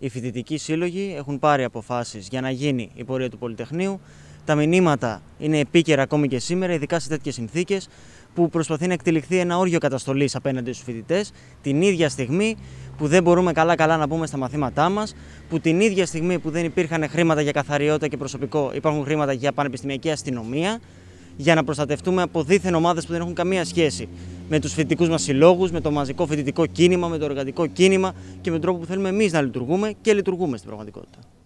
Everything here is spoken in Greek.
Οι φοιτητικοί σύλλογοι έχουν πάρει αποφάσεις για να γίνει η πορεία του Πολυτεχνείου. Τα μηνύματα είναι επίκαιρα ακόμη και σήμερα, ειδικά σε τέτοιες συνθήκες, που προσπαθεί να εκτελεχθεί ένα όργιο καταστολής απέναντι στους φοιτητές, την ίδια στιγμή που δεν μπορούμε καλά να πούμε στα μαθήματά μας, που την ίδια στιγμή που δεν υπήρχαν χρήματα για καθαριότητα και προσωπικό, υπάρχουν χρήματα για πανεπιστημιακή αστυνομία, για να προστατευτούμε από δίθεν ομάδες που δεν έχουν καμία σχέση με τους φοιτητικούς μας συλλόγους, με το μαζικό φοιτητικό κίνημα, με το εργατικό κίνημα και με τον τρόπο που θέλουμε εμείς να λειτουργούμε και λειτουργούμε στην πραγματικότητα.